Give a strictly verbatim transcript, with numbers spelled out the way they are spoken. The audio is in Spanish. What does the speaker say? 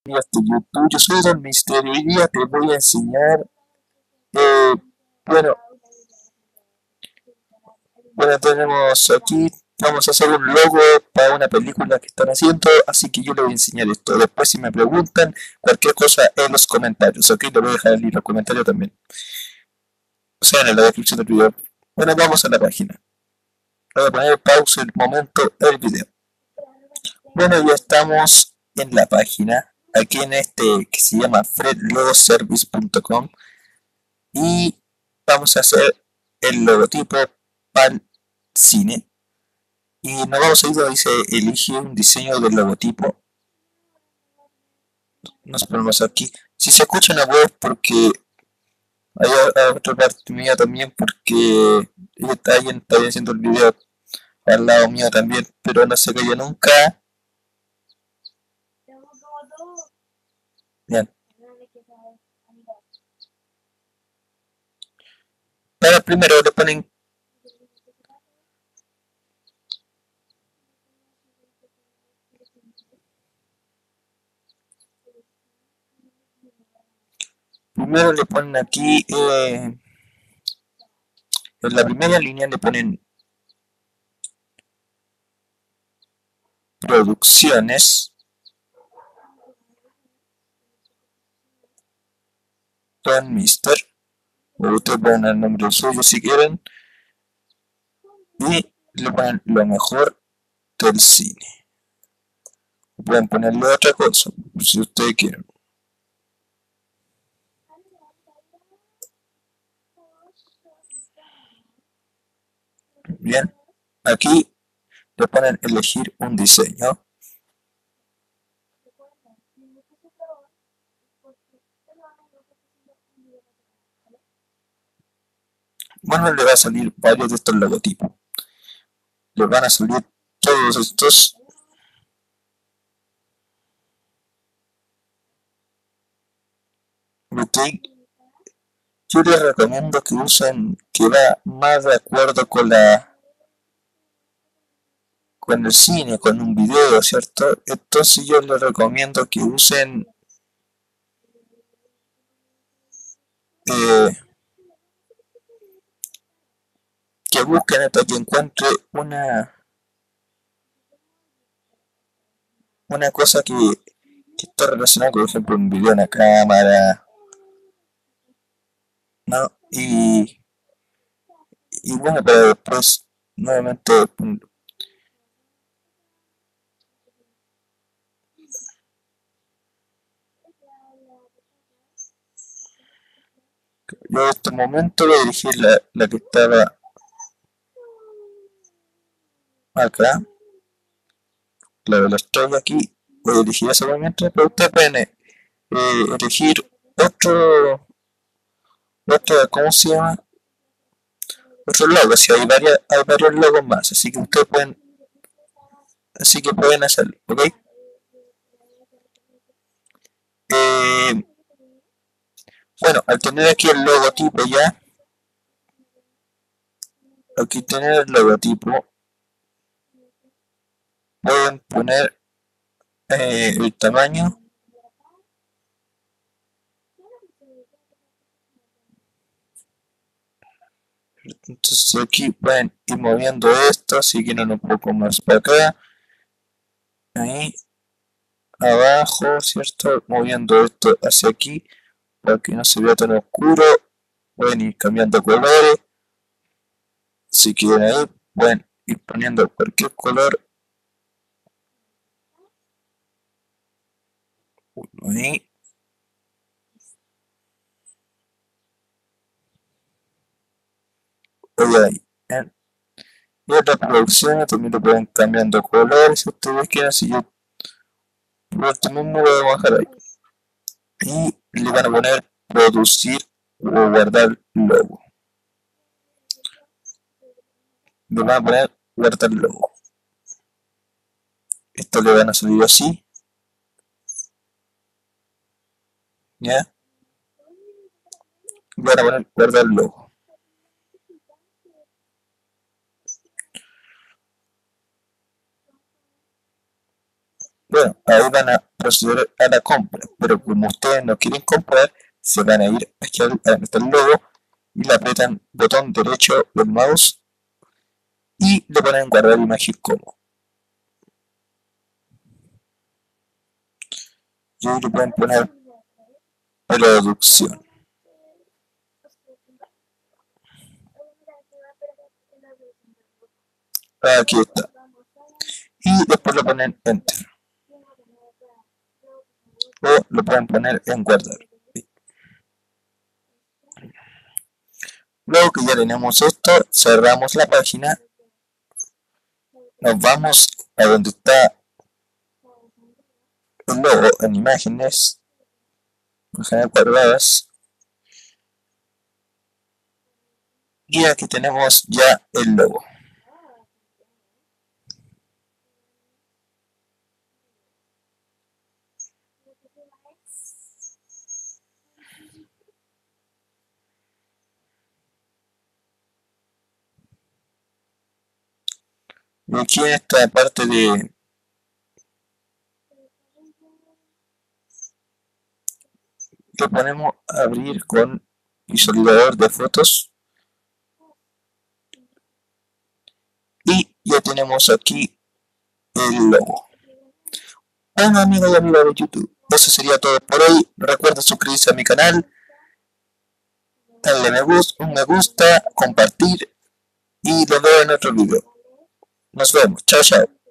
Días de YouTube. Yo soy Don Misterio y hoy día te voy a enseñar, eh, bueno, bueno, tenemos aquí, vamos a hacer un logo para una película que están haciendo, así que yo le voy a enseñar esto. Después si me preguntan cualquier cosa en los comentarios, ok, le voy a dejar el libro comentario también, o sea, en la descripción del video. Bueno, vamos a la página. Voy a poner pausa el momento el video. Bueno, ya estamos en la página, aquí en este que se llama fred logo service punto com. Y vamos a hacer el logotipo para el cine y nos vamos a ir donde dice elige un diseño del logotipo. Nos ponemos aquí. Si se escucha una voz porque hay otra parte mía también porque alguien está haciendo el video al lado mío también, pero no se calla nunca. Bien. Pero primero le ponen primero le ponen aquí eh, en la primera línea le ponen producciones Don Mister, o ustedes ponen el nombre suyo si quieren y le ponen lo mejor del cine. Pueden ponerle otra cosa si ustedes quieren. Bien, aquí le ponen elegir un diseño. Bueno, le va a salir varios de estos logotipos. Le van a salir todos estos. Ok, yo les recomiendo que usen que va más de acuerdo con la con el cine, con un video, ¿cierto? Entonces yo les recomiendo que usen eh, que busquen hasta que encuentre una una cosa que, que está relacionada, por ejemplo, un video, una cámara, ¿no? Y, y bueno, pero después, nuevamente, yo en este momento voy a elegir la, la que estaba acá, claro, la estoy aquí, voy a elegir ese momento, pero ustedes pueden eh, elegir otro, otro, ¿cómo se llama? Otro logo, si hay, varias, hay varios logos más, así que ustedes pueden, así que pueden hacerlo, ¿ok? Eh, bueno, al tener aquí el logotipo ya, aquí tener el logotipo, pueden poner eh, el tamaño. Entonces aquí pueden ir moviendo esto, si quieren un poco más para acá, ahí, abajo, ¿cierto? Moviendo esto hacia aquí, para que no se vea tan oscuro. Pueden ir cambiando colores, si quieren ahí, pueden ir poniendo cualquier color. Ahí. Ahí. ¿Eh? Y otras producciones también lo pueden cambiando colores si ustedes quieren, si yo por último me voy a bajar ahí. Y le van a poner producir o guardar logo. Le van a poner guardar logo. Esto le van a salir así. ¿Ya? Le van a poner guardar logo. Bueno, ahí van a proceder a la compra, pero como ustedes no quieren comprar, se van a ir aquí al, a donde está el logo y le aprietan botón derecho del mouse y le ponen guardar imagen como. Y ahí le pueden poner producción. Aquí está. Y después le ponen enter. O lo pueden poner en guardar. Luego que ya tenemos esto, cerramos la página. Nos vamos a donde está el logo en imágenes. Imágenes guardadas. Y aquí tenemos ya el logo. Y aquí en esta parte de le ponemos abrir con visualizador de fotos. Y ya tenemos aquí el logo. Bueno, amigos y amigas de YouTube, eso sería todo por hoy. Recuerda suscribirse a mi canal, darle me gusta, un me gusta, compartir y nos vemos en otro video. Nos vemos. Chao, chao.